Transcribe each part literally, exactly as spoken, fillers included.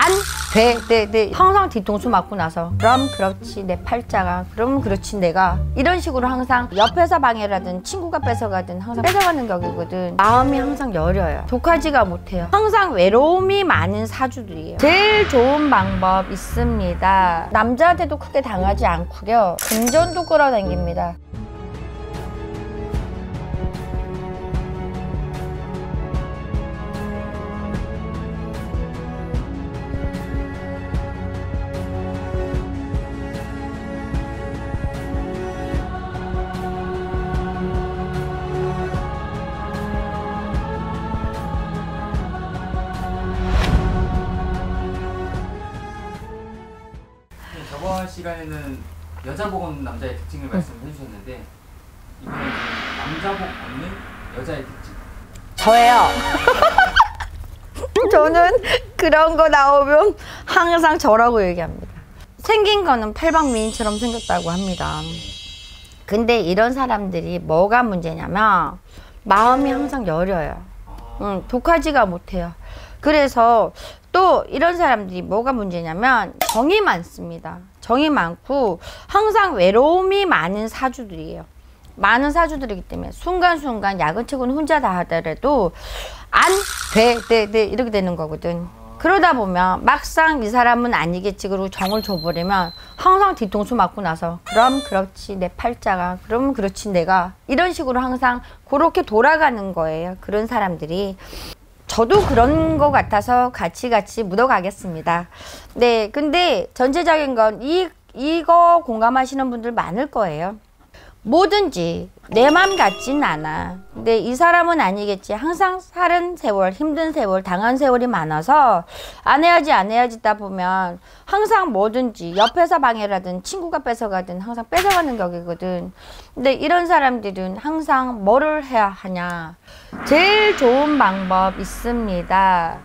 안 돼, 네, 네. 항상 뒤통수 맞고 나서 그럼 그렇지 내 팔자가, 그럼 그렇지 내가, 이런 식으로 항상 옆에서 방해라든 친구가 뺏어가든 항상 뺏어가는 격이거든. 마음이 항상 여려요. 독하지가 못해요. 항상 외로움이 많은 사주들이에요. 제일 좋은 방법 있습니다. 남자한테도 크게 당하지 않고요, 금전도 끌어당깁니다. 저번 시간에는 여자 복 없는 남자의 특징을 말씀해 주셨는데, 이번에는 남자 복 없는 여자의 특징. 저예요. 저는 그런 거 나오면 항상 저라고 얘기합니다. 생긴 거는 팔방미인처럼 생겼다고 합니다. 근데 이런 사람들이 뭐가 문제냐면 마음이 항상 여려요. 응, 독하지가 못해요. 그래서 또 이런 사람들이 뭐가 문제냐면 정이 많습니다. 정이 많고 항상 외로움이 많은 사주들이에요. 많은 사주들이기 때문에 순간순간 야근책은 혼자 다 하더라도 안 돼, 돼, 돼 이렇게 되는 거거든. 그러다 보면 막상 이 사람은 아니겠지 그리고 정을 줘버리면 항상 뒤통수 맞고 나서 그럼 그렇지 내 팔자가, 그럼 그렇지 내가, 이런 식으로 항상 그렇게 돌아가는 거예요. 그런 사람들이. 저도 그런 거 같아서 같이 같이 묻어가겠습니다. 네, 근데 전체적인 건 이, 이거 공감하시는 분들 많을 거예요. 뭐든지 내 맘 같진 않아. 근데 이 사람은 아니겠지. 항상 살은 세월, 힘든 세월, 당한 세월이 많아서 안 해야지 안 해야지다 보면 항상 뭐든지 옆에서 방해라든 친구가 뺏어가든 항상 뺏어가는 격이거든. 근데 이런 사람들은 항상 뭐를 해야 하냐. 제일 좋은 방법 있습니다.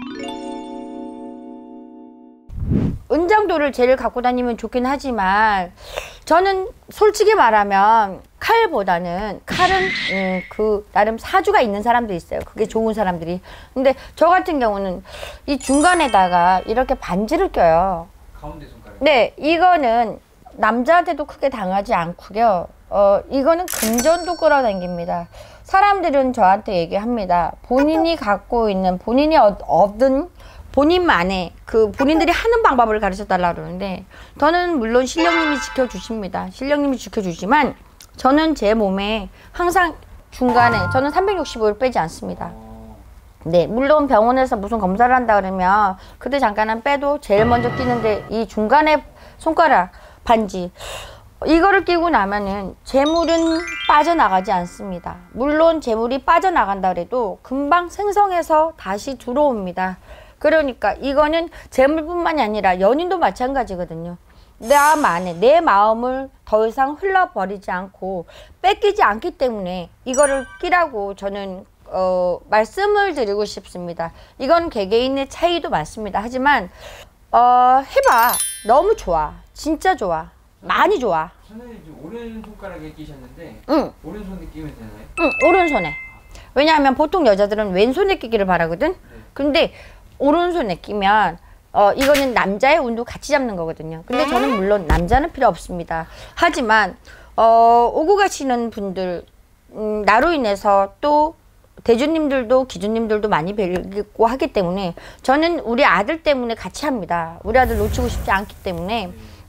은장도를 제일 갖고 다니면 좋긴 하지만 저는 솔직히 말하면 칼보다는 칼은 음, 그 나름 사주가 있는 사람도 있어요. 그게 좋은 사람들이. 근데 저 같은 경우는 이 중간에다가 이렇게 반지를 껴요. 가운데 손가락. 네, 이거는 남자한테도 크게 당하지 않고요. 어, 이거는 금전도 끌어당깁니다. 사람들은 저한테 얘기합니다. 본인이 갖고 있는, 본인이 얻은 본인만의 그 본인들이 하는 방법을 가르쳐 달라고 그러는데, 저는 물론 신령님이 지켜주십니다. 신령님이 지켜주지만 저는 제 몸에 항상 중간에 저는 삼백육십오 일 빼지 않습니다. 네, 물론 병원에서 무슨 검사를 한다 그러면 그때 잠깐은 빼도 제일 먼저 끼는데 이 중간에 손가락 반지 이거를 끼고 나면은 재물은 빠져나가지 않습니다. 물론 재물이 빠져나간다 그래도 금방 생성해서 다시 들어옵니다. 그러니까 이거는 재물뿐만이 아니라 연인도 마찬가지거든요. 나 안에 내 마음을 더 이상 흘러버리지 않고 뺏기지 않기 때문에 이거를 끼라고 저는 어, 말씀을 드리고 싶습니다. 이건 개개인의 차이도 많습니다. 하지만 어, 해봐. 너무 좋아. 진짜 좋아. 많이 좋아. 선생님 지금 오른 손가락에 끼셨는데 응. 오른손에 끼면 되나요? 응, 오른손에. 왜냐하면 보통 여자들은 왼손에 끼기를 바라거든. 네. 근데 오른손에 끼면 어 이거는 남자의 운도 같이 잡는 거거든요. 근데 저는 물론 남자는 필요 없습니다. 하지만 어 오고 가시는 분들 음, 나로 인해서 또 대주님들도 기주님들도 많이 뵙고 하기 때문에 저는 우리 아들 때문에 같이 합니다. 우리 아들 놓치고 싶지 않기 때문에.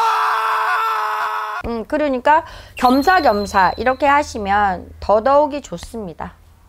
음 그러니까 겸사겸사 이렇게 하시면 더더욱이 좋습니다.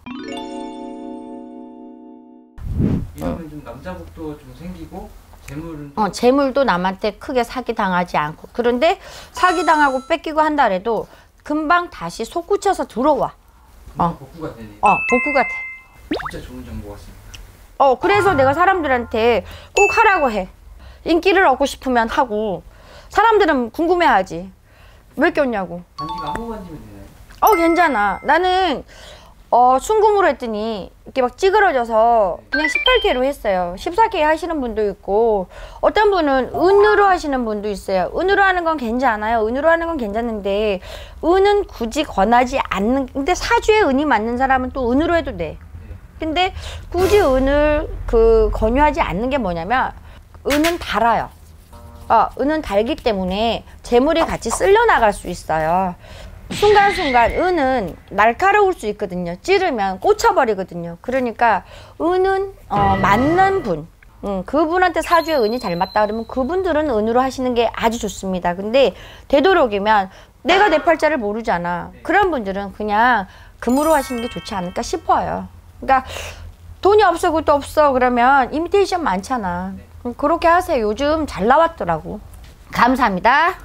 이러면 좀 남자복도 좀 생기고 재물은 어, 재물도 남한테 크게 사기당하지 않고. 그런데 사기당하고 뺏기고 한다 해도 금방 다시 솟구쳐서 들어와. 어. 복구가 되네요. 어, 복구가 돼. 진짜 좋은 정보 같습니다. 어, 그래서 내가 사람들한테 꼭 하라고 해. 인기를 얻고 싶으면 하고. 사람들은 궁금해하지. 왜 꼈냐고. 반지가 아무 반지면 되나요? 어, 괜찮아. 나는 어, 순금으로 했더니 이렇게 막 찌그러져서 그냥 십팔 케이로 했어요. 십사 케이 하시는 분도 있고 어떤 분은 은으로 하시는 분도 있어요. 은으로 하는 건 괜찮아요. 은으로 하는 건 괜찮은데 은은 굳이 권하지 않는. 근데 사주에 은이 맞는 사람은 또 은으로 해도 돼. 근데 굳이 은을 그 권유하지 않는 게 뭐냐면 은은 달아요. 어, 은은 달기 때문에 재물이 같이 쓸려 나갈 수 있어요. 순간순간 은은 날카로울 수 있거든요. 찌르면 꽂혀버리거든요. 그러니까 은은 어, 맞는 분, 음, 그분한테 사주에 은이 잘 맞다 그러면 그분들은 은으로 하시는 게 아주 좋습니다. 근데 되도록이면 내가 내 팔자를 모르잖아. 그런 분들은 그냥 금으로 하시는 게 좋지 않을까 싶어요. 그러니까 돈이 없어 그것도 없어 그러면 이미테이션 많잖아. 그렇게 하세요. 요즘 잘 나왔더라고. 감사합니다.